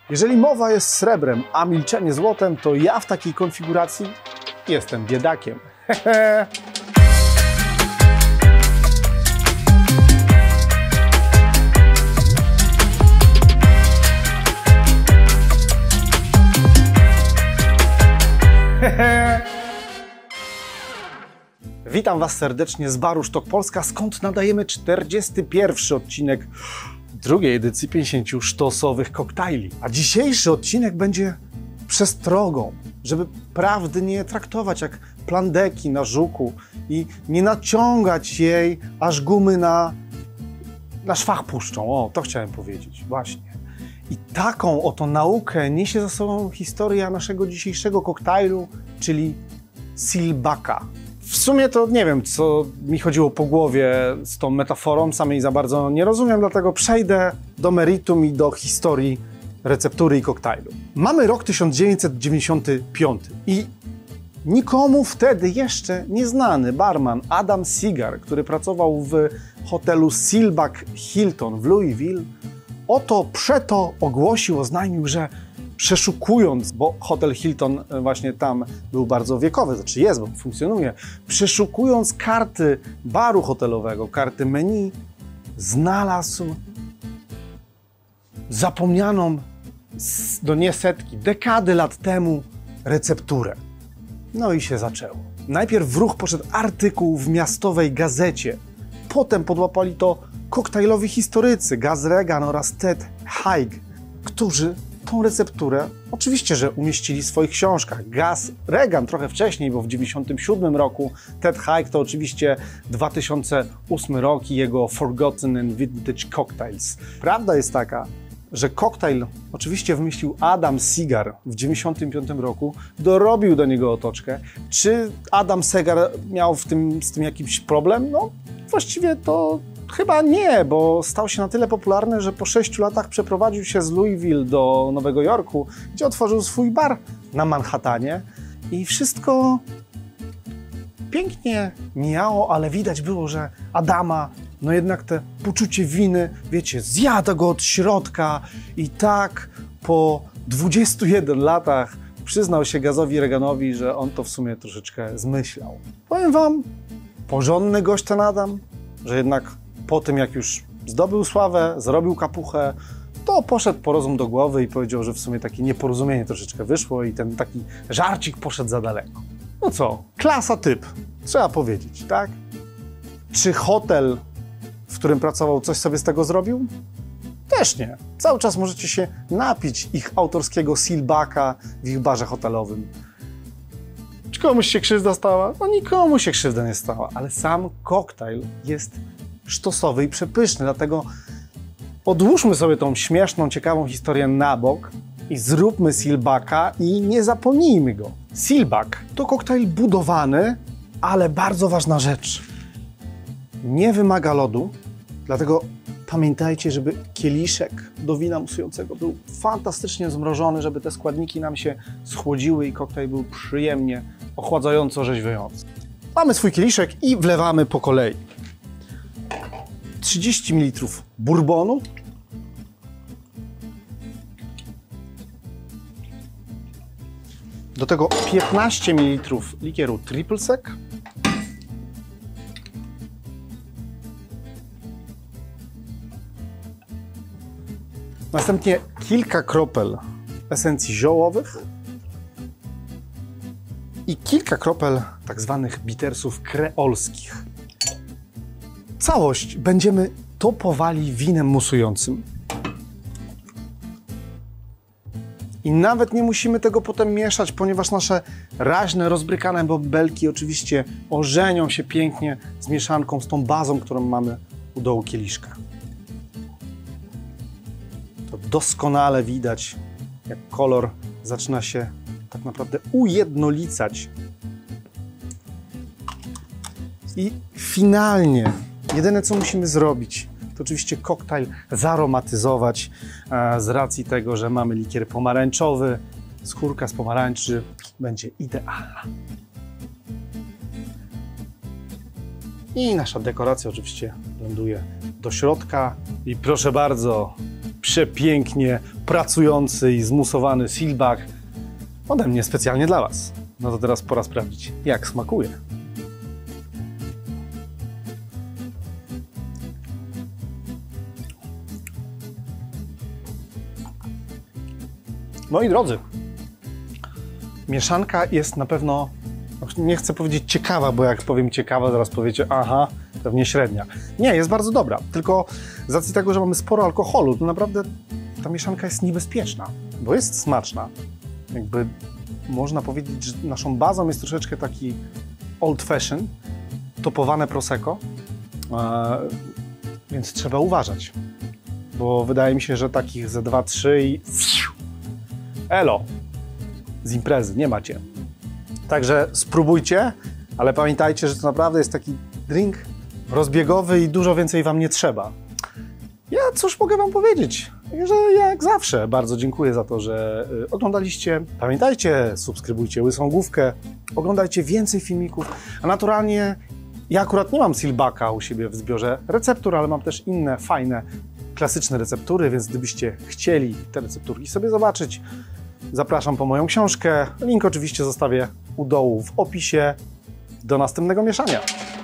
Jeżeli mowa jest srebrem, a milczenie złotem, to ja w takiej konfiguracji jestem biedakiem. Witam Was serdecznie z baru Sztok Polska, skąd nadajemy 41. odcinek drugiej edycji 50 sztosowych koktajli. A dzisiejszy odcinek będzie przestrogą, żeby prawdy nie traktować jak plandeki na żuku i nie naciągać jej, aż gumy na szwach puszczą. O, to chciałem powiedzieć, właśnie. I taką oto naukę niesie za sobą historia naszego dzisiejszego koktajlu, czyli Silbaka. W sumie to nie wiem, co mi chodziło po głowie z tą metaforą, samej za bardzo nie rozumiem, dlatego przejdę do meritum i do historii receptury i koktajlu. Mamy rok 1995 i nikomu wtedy jeszcze nieznany barman Adam Seagar, który pracował w hotelu Silbak Hilton w Louisville, przeto ogłosił, oznajmił, że przeszukując, bo hotel Hilton właśnie tam był bardzo wiekowy, znaczy jest, bo funkcjonuje, przeszukując karty baru hotelowego, karty menu, znalazł zapomnianą do nie setki, dekady lat temu recepturę. No i się zaczęło. Najpierw w ruch poszedł artykuł w miastowej gazecie, potem podłapali to koktajlowi historycy Gus Regan oraz Ted Haig, którzy tą recepturę oczywiście, że umieścili w swoich książkach. Gus Regan trochę wcześniej, bo w 1997 roku, Ted Haig to oczywiście 2008 rok i jego Forgotten and Vintage Cocktails. Prawda jest taka, że koktajl oczywiście wymyślił Adam Seagar w 1995 roku, dorobił do niego otoczkę. Czy Adam Seagar miał z tym jakiś problem? No właściwie to chyba nie, bo stał się na tyle popularny, że po 6 latach przeprowadził się z Louisville do Nowego Jorku, gdzie otworzył swój bar na Manhattanie i wszystko pięknie mijało, ale widać było, że Adama, no jednak te poczucie winy, wiecie, zjada go od środka i tak po 21 latach przyznał się Gusowi Reganowi, że on to w sumie troszeczkę zmyślał. Powiem wam, porządny gość ten Adam, że jednak po tym, jak już zdobył sławę, zrobił kapuchę, to poszedł po rozum do głowy i powiedział, że w sumie takie nieporozumienie troszeczkę wyszło i ten taki żarcik poszedł za daleko. No co, klasa typ, trzeba powiedzieć, tak? Czy hotel, w którym pracował, coś sobie z tego zrobił? Też nie. Cały czas możecie się napić ich autorskiego Silbaka w ich barze hotelowym. Czy komuś się krzywda stała? No nikomu się krzywda nie stała, ale sam koktajl jest sztosowy i przepyszny, dlatego odłóżmy sobie tą śmieszną, ciekawą historię na bok i zróbmy Silbaka i nie zapomnijmy go. Silbak to koktajl budowany, ale bardzo ważna rzecz. Nie wymaga lodu, dlatego pamiętajcie, żeby kieliszek do wina musującego był fantastycznie zmrożony, żeby te składniki nam się schłodziły i koktajl był przyjemnie, ochładzająco orzeźwiający. Mamy swój kieliszek i wlewamy po kolei. 30 ml bourbonu, do tego 15 ml likieru Triple Sec, następnie kilka kropel esencji ziołowych i kilka kropel tak zwanych bittersów kreolskich. Całość będziemy topowali winem musującym. I nawet nie musimy tego potem mieszać, ponieważ nasze raźne, rozbrykane bąbelki oczywiście ożenią się pięknie z mieszanką, z tą bazą, którą mamy u dołu kieliszka. To doskonale widać, jak kolor zaczyna się tak naprawdę ujednolicać. I finalnie jedyne, co musimy zrobić, to oczywiście koktajl zaromatyzować z racji tego, że mamy likier pomarańczowy. Skórka z pomarańczy będzie idealna. I nasza dekoracja oczywiście ląduje do środka. I proszę bardzo, przepięknie pracujący i zmusowany sealbug ode mnie specjalnie dla Was. No to teraz pora sprawdzić, jak smakuje. Moi drodzy, mieszanka jest na pewno, nie chcę powiedzieć ciekawa, bo jak powiem ciekawa, zaraz powiecie, aha, pewnie średnia. Nie, jest bardzo dobra, tylko z racji tego, że mamy sporo alkoholu, to naprawdę ta mieszanka jest niebezpieczna, bo jest smaczna. Jakby można powiedzieć, że naszą bazą jest troszeczkę taki old fashion, topowane prosecco, więc trzeba uważać, bo wydaje mi się, że takich ze 2-3 i elo, z imprezy, nie macie. Także spróbujcie, ale pamiętajcie, że to naprawdę jest taki drink rozbiegowy i dużo więcej Wam nie trzeba. Ja cóż mogę Wam powiedzieć, że jak zawsze bardzo dziękuję za to, że oglądaliście. Pamiętajcie, subskrybujcie Łysą Główkę, oglądajcie więcej filmików, a naturalnie ja akurat nie mam sealbuga u siebie w zbiorze receptur, ale mam też inne fajne, klasyczne receptury, więc gdybyście chcieli te recepturki sobie zobaczyć, zapraszam po moją książkę. Link oczywiście zostawię u dołu w opisie. Do następnego mieszania.